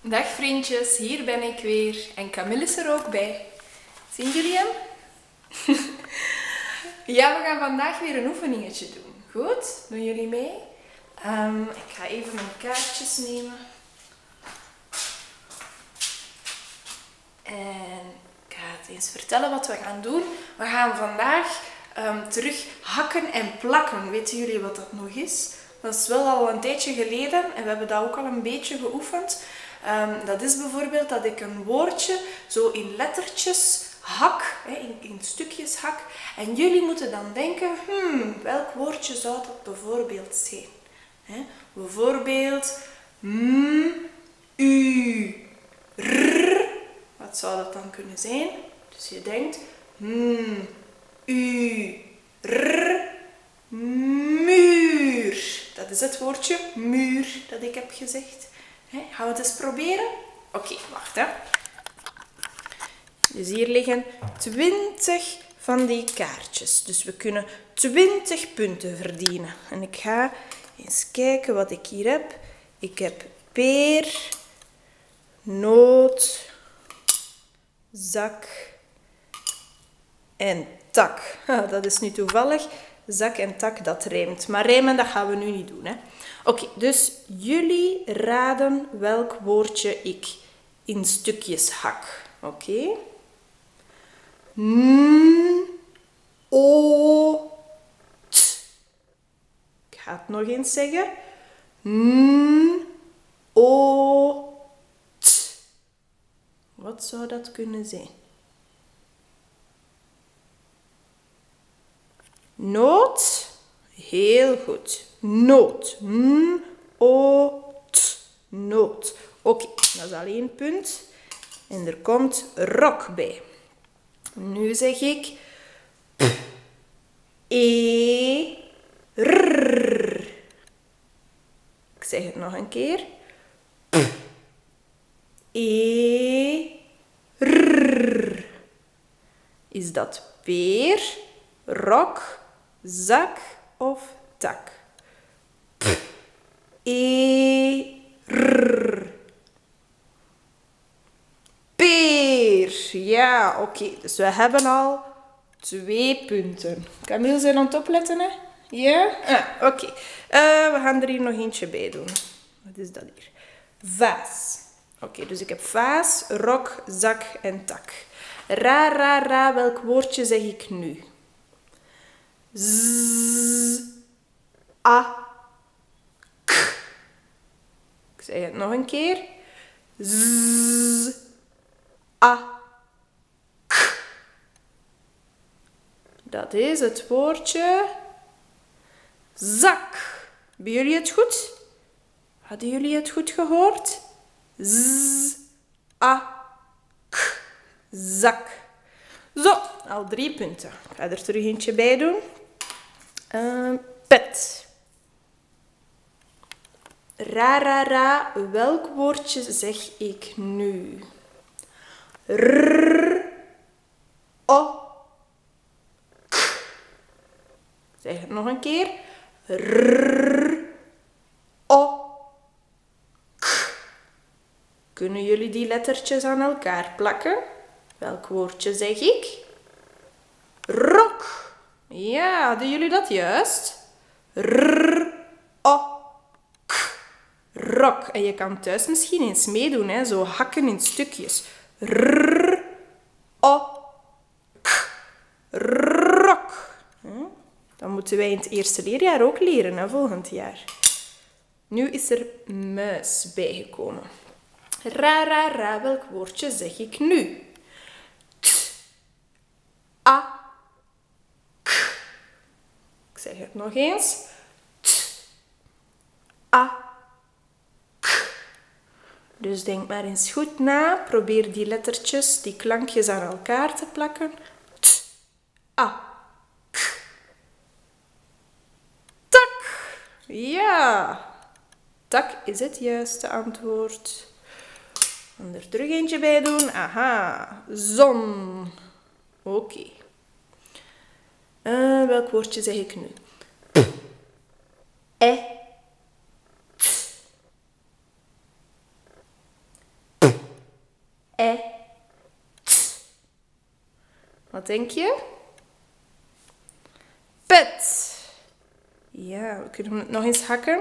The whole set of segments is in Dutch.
Dag vriendjes, hier ben ik weer en Camille is er ook bij. Zien jullie hem? Ja, we gaan vandaag weer een oefeningetje doen. Goed? Doen jullie mee? Ik ga even mijn kaartjes nemen. En ik ga het eens vertellen wat we gaan doen. We gaan vandaag terug hakken en plakken. Weten jullie wat dat nog is? Dat is wel al een tijdje geleden en we hebben dat ook al een beetje geoefend. Dat is bijvoorbeeld dat ik een woordje zo in lettertjes hak, in stukjes hak. En jullie moeten dan denken, welk woordje zou dat bijvoorbeeld zijn? Bijvoorbeeld, u, r. Wat zou dat dan kunnen zijn? Dus je denkt, u, r, muur. Dat is het woordje muur dat ik heb gezegd. Gaan we het eens proberen? Oké, wacht hè. Dus hier liggen 20 van die kaartjes. Dus we kunnen 20 punten verdienen. En ik ga eens kijken wat ik hier heb. Ik heb peer, noot, zak en tak. Dat is nu toevallig. Zak en tak, dat rijmt. Maar rijmen, dat gaan we nu niet doen. Oké, dus jullie raden welk woordje ik in stukjes hak. Oké. O, t. Ik ga het nog eens zeggen. O, t. Wat zou dat kunnen zijn? Noot. Heel goed. Noot. O-t. Noot. Oké, dat is al 1 punt. En er komt rok bij. Nu zeg ik e-r. Ik zeg het nog een keer. E-r. Is dat peer, rok, zak of tak? E-r. Peer. Ja, oké. Dus we hebben al 2 punten. Camille, zijn aan het opletten, hè? Ja? Oké. We gaan er hier nog eentje bij doen. Wat is dat hier? Vaas. Oké, dus ik heb vaas, rok, zak en tak. Ra, ra, ra. Welk woordje zeg ik nu? Z, a, k. Ik zeg het nog een keer. Z, a, k. Dat is het woordje zak. Hebben jullie het goed? Hadden jullie het goed gehoord? Z, a, k. Zak. Zo, al 3 punten. Ik ga er terug eentje bij doen. Pet. Ra, ra, ra. Welk woordje zeg ik nu? R, o, k. Ik zeg het nog een keer. R, o, k. Kunnen jullie die lettertjes aan elkaar plakken? Welk woordje zeg ik? Rok. Ja, hadden jullie dat juist? R, o, k. Rok. En je kan thuis misschien eens meedoen, hè? Zo hakken in stukjes. R, o, k. Rok. Dan moeten wij in het eerste leerjaar ook leren, hè, volgend jaar. Nu is er muis bijgekomen. Ra, ra, ra. Welk woordje zeg ik nu? T, a, k. Ik zeg het nog eens. T, a, k. Dus denk maar eens goed na. Probeer die lettertjes, die klankjes aan elkaar te plakken. T, a, k. Tak. Ja. Tak is het juiste antwoord. En er terug eentje bij doen. Aha. Zon. Oké. Welk woordje zeg ik nu? E, t. Wat denk je? Pet. Ja, we kunnen het nog eens hakken.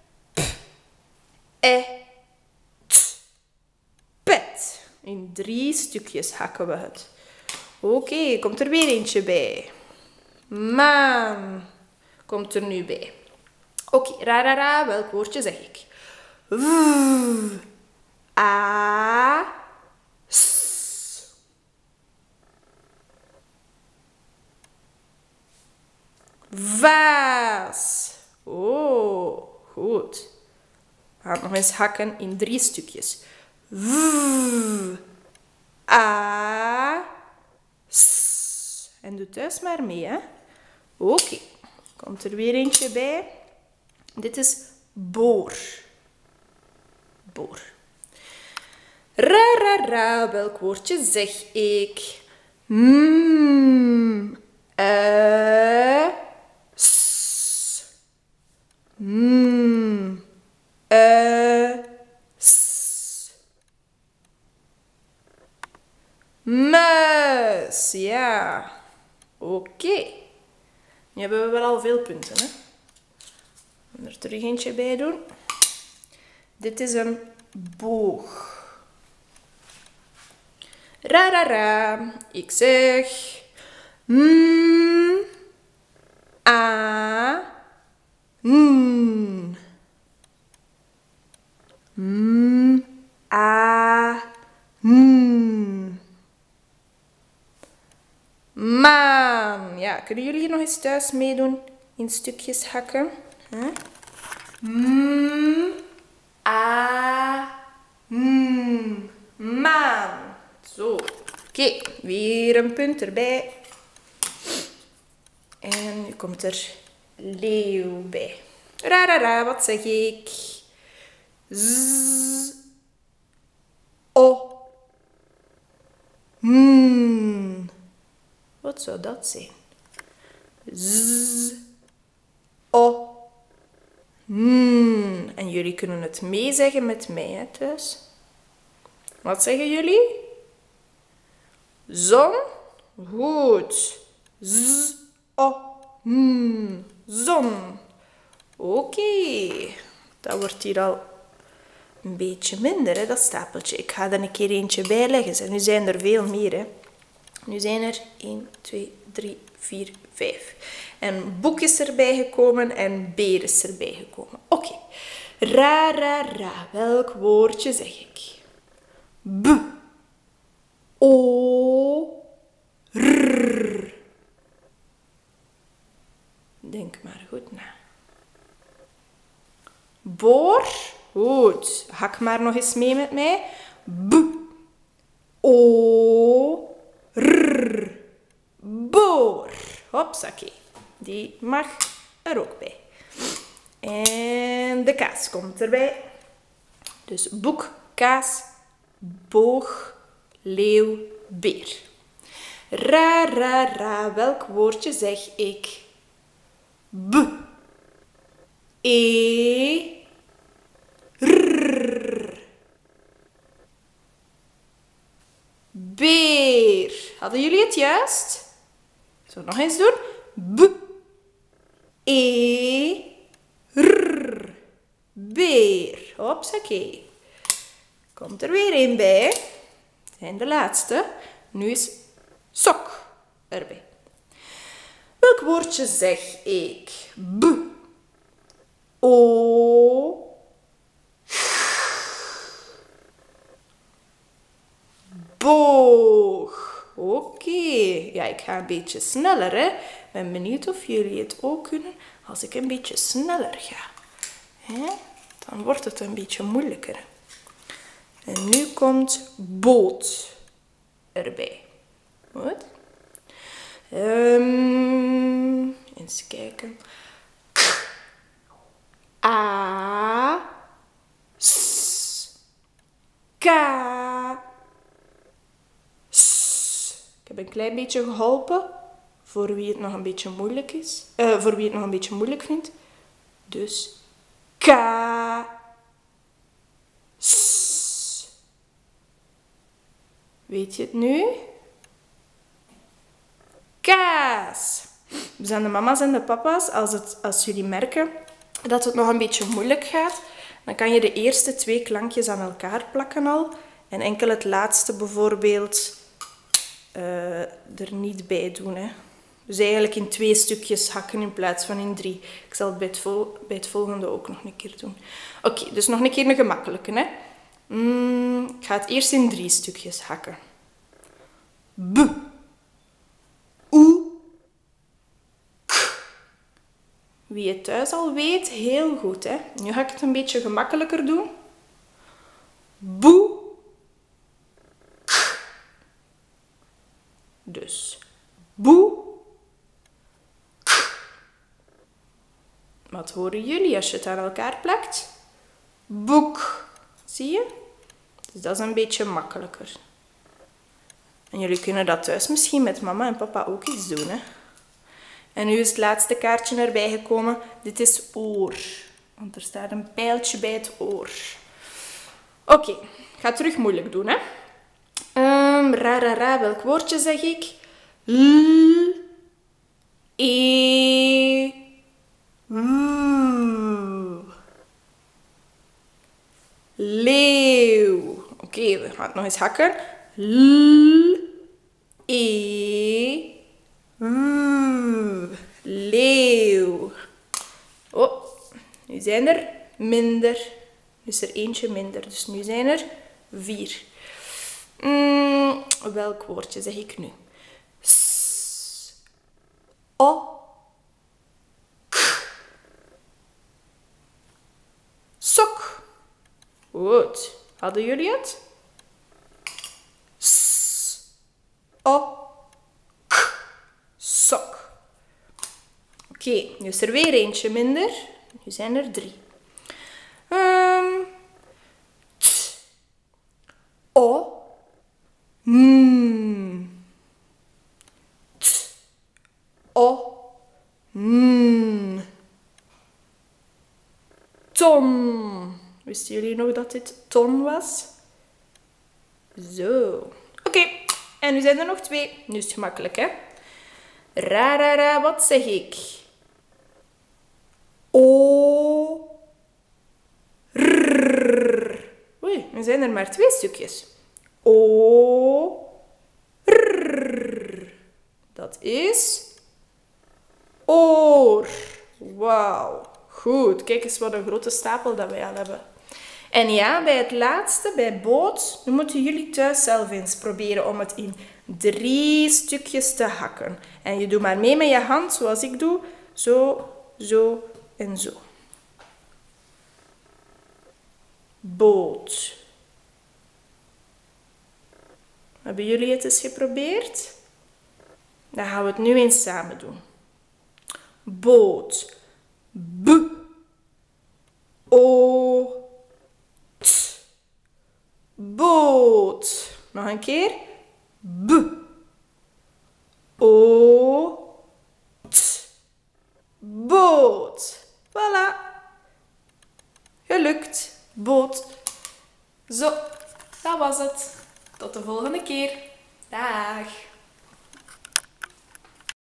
Pet. In 3 stukjes hakken we het. Oké, komt er weer eentje bij. Maan komt er nu bij. Oké, ra. Welk woordje zeg ik? A. S. Vaas. Oh, goed. We gaan het nog eens hakken in 3 stukjes. A. S. En doe thuis maar mee, hè. Oké. Komt er weer eentje bij. Dit is boor. Boor. Ra. Welk woordje zeg ik? S. S. Muis. Ja. Oké. Nu hebben we wel al veel punten, hè. Er terug eentje bij doen. Dit is een boog. Ra. Ik zeg a n. A n. Maan. Ja, kunnen jullie hier nog eens thuis meedoen? In stukjes hakken. A n. Maan. Zo. Oké, weer een punt erbij. En nu komt er leeuw bij. Ra. Wat zeg ik? Z. O. N. Wat zou dat zijn? Z. O. N. En jullie kunnen het meezeggen met mij, hè, thuis. Wat zeggen jullie? Zon. Goed. Z. O. N. Zon. Oké. Dat wordt hier al een beetje minder, hè, dat stapeltje. Ik ga er een keer eentje bij leggen. Nu zijn er veel meer, hè. Nu zijn er 1, 2, 3, 4, 5. En boek is erbij gekomen en beer is erbij gekomen. Oké. Ra. Welk woordje zeg ik? B. O. R. Denk maar goed na. Boor. Goed. Hak maar nog eens mee met mij. B. O. R. Boor. Hopsakee. Die mag er ook bij. En de kaas komt erbij. Dus boek, kaas, boog, leeuw, beer. Ra. Welk woordje zeg ik? B. E. R. Beer. Hadden jullie het juist? Zullen we nog eens doen? B. E. R. Beer. Hopsakee. Komt er weer een bij. Het zijn de laatste. Nu is sok erbij. Welk woordje zeg ik? B. O. Boog. Oké. Ja, ik ga een beetje sneller, hè. Ik ben benieuwd of jullie het ook kunnen als ik een beetje sneller ga. Dan wordt het een beetje moeilijker. En nu komt boot erbij. Goed. Eens kijken. A. S. K. S. Ik heb een klein beetje geholpen voor wie het nog een beetje moeilijk is. Voor wie het nog een beetje moeilijk vindt. Dus K. S. Weet je het nu? kaas. Dus aan de mama's en de papa's, als jullie merken dat het nog een beetje moeilijk gaat, dan kan je de eerste 2 klankjes aan elkaar plakken al. En enkel het laatste bijvoorbeeld er niet bij doen. Hè. Dus eigenlijk in 2 stukjes hakken in plaats van in 3. Ik zal het bij het volgende ook nog een keer doen. Oké, dus nog een keer een gemakkelijke. Hè. Ik ga het eerst in 3 stukjes hakken. B. Oe. K. Wie het thuis al weet, heel goed. Hè. Nu ga ik het een beetje gemakkelijker doen. Boe. K. Dus boe. K. Wat horen jullie als je het aan elkaar plakt? Boek. Zie je? Dus dat is een beetje makkelijker. En jullie kunnen dat thuis misschien met mama en papa ook eens doen. Hè? En nu is het laatste kaartje erbij gekomen. Dit is oor. Want er staat een pijltje bij het oor. Oké, ik ga het terug moeilijk doen. Hè? Ra. Welk woordje zeg ik? L. E. Leeuw. Oké, we gaan het nog eens hakken. L. E. Leeuw. Oh, nu zijn er minder. Nu is er eentje minder. Dus nu zijn er 4. Welk woordje zeg ik nu? S. O. K. Sok. Goed. Hadden jullie het? S. O. K. Sok. Oké, nu is er weer eentje minder. Nu zijn er 3. T. O. T. O. Ton. Wisten jullie nog dat dit ton was? Zo. Oké, en nu zijn er nog 2. Nu is het gemakkelijk, hè? Ra, wat zeg ik? O. R. Oei, nu zijn er maar 2 stukjes. O. R. Dat is oor. Wauw. Goed, kijk eens wat een grote stapel dat wij al hebben. En ja, bij het laatste, bij boot, nu moeten jullie thuis zelf eens proberen om het in 3 stukjes te hakken. En je doet maar mee met je hand, zoals ik doe. Zo, zo en zo. Boot. Hebben jullie het eens geprobeerd? Dan gaan we het nu eens samen doen. Boot. B. O. T. Boot. Nog een keer. B. O. T. Boot. Voilà. Gelukt. Boot. Zo, dat was het. Tot de volgende keer. Dag.